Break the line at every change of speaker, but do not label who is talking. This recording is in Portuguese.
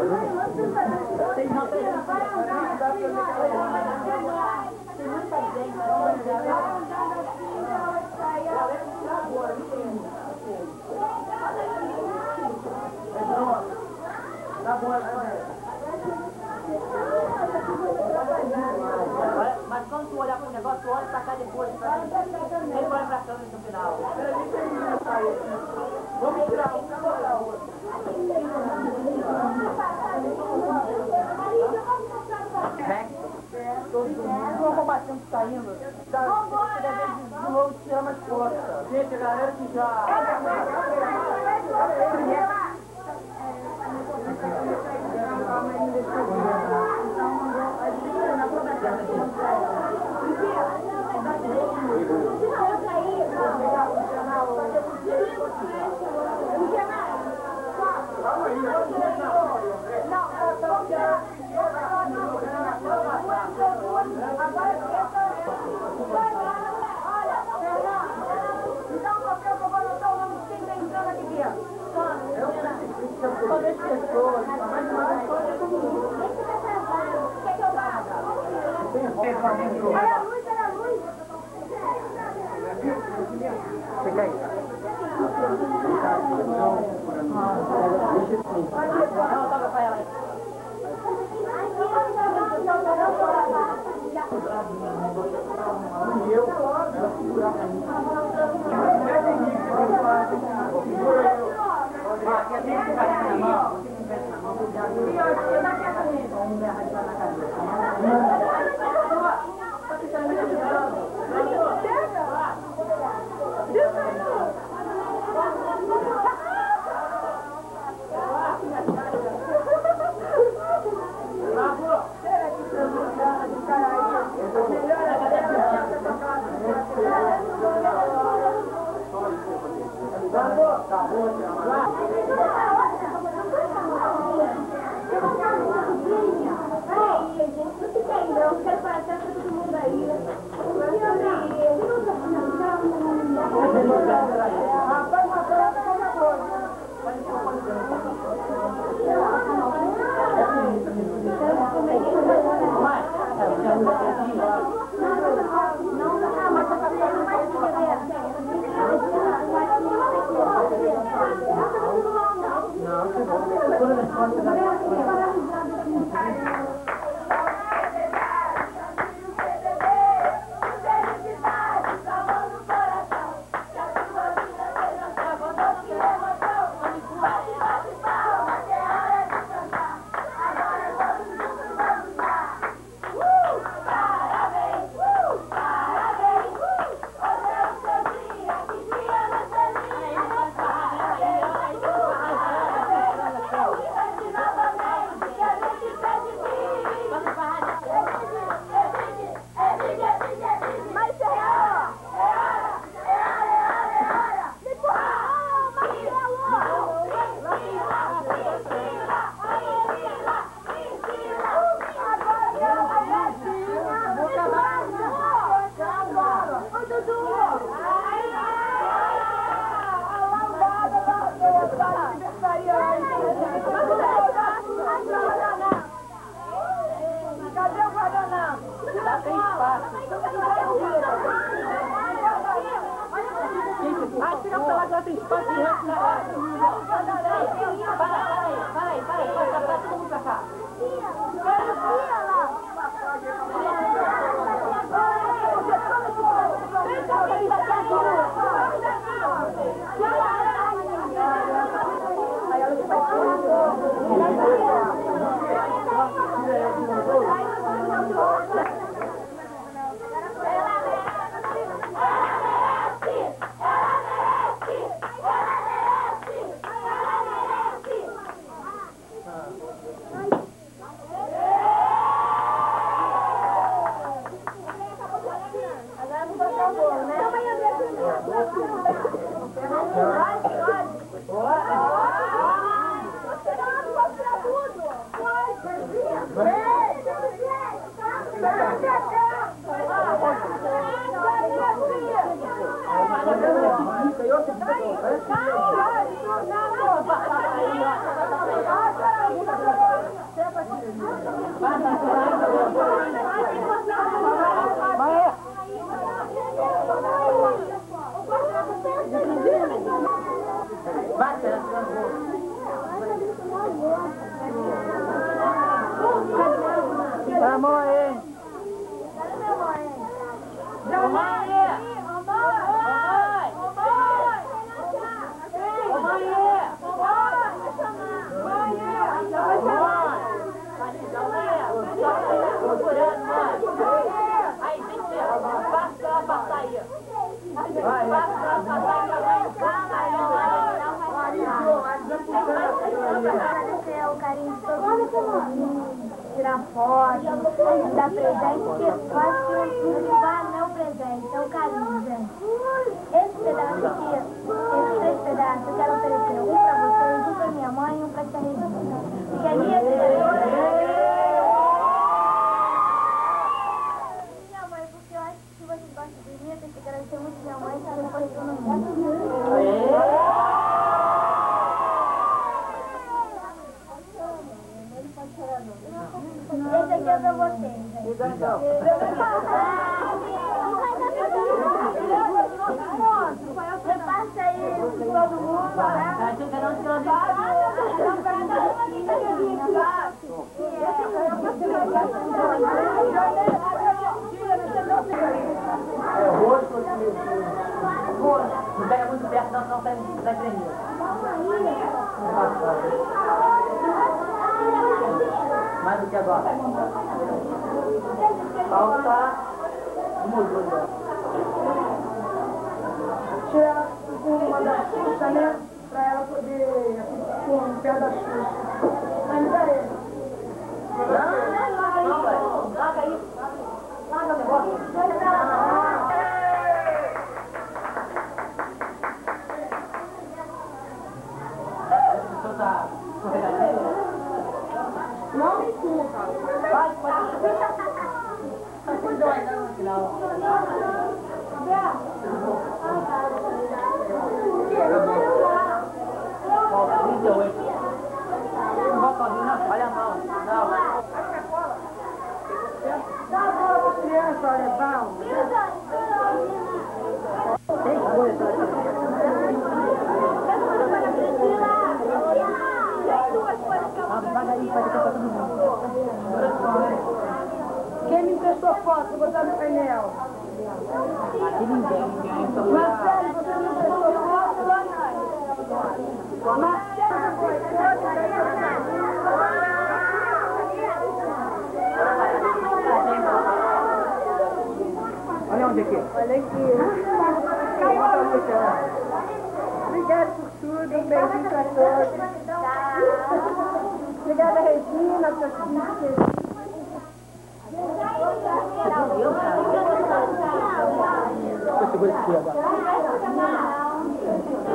Mas quando tu olhar pro negócio, tu olha pra cá depois. Ele vai pra câmera no final. Vamos tirar um, colocar o outro. Vamos batendo saindo. De novo tira mais força. Gente, a galera que já...
Olha a luz, olha a luz.
Fica aí. Não, toca pra ela aí.
Agradecer o carinho de todo mundo, tirar foto, dar presente, porque eu acho que o que vale não é o presente, é o carinho, gente. Esse pedaço aqui, esses 3 pedaços, eu quero oferecer um pra vocês, um pra minha mãe e um pra tia Regina. Porque a minha mãe, porque eu acho que se vocês gostam de mim, eu tenho que agradecer muito minha mãe, que ela me apaixonou muito. Esse aqui é pra vocês, gente. Repassa aí todo mundo, né?
Não pega muito perto, não vai tremer. Mais do que agora. Falta mudou. Tira uma da Xuxa, né? Pra ela poder com o pé da Xuxa. Ainda ele. Não, velho. Larga aí. Larga o negócio. Tá escorregadinho. Não me empurra. Vai. Não dói não no final. Ó, 38. Não vai sozinho, não. Olha a mão. Não. Dá a bola pra criança, olha, bom. Tem coisa. Devagarinho, vai ter pra todo mundo. Quem me emprestou foto? Vou botar no painel. Aqui ninguém. Marcelo, você me emprestou foto? Marcelo, olha onde aqui. Olha aqui. Obrigada por tudo. Um beijinho pra todos. Obrigada, Regina, por assistir. Eu seguro aqui agora.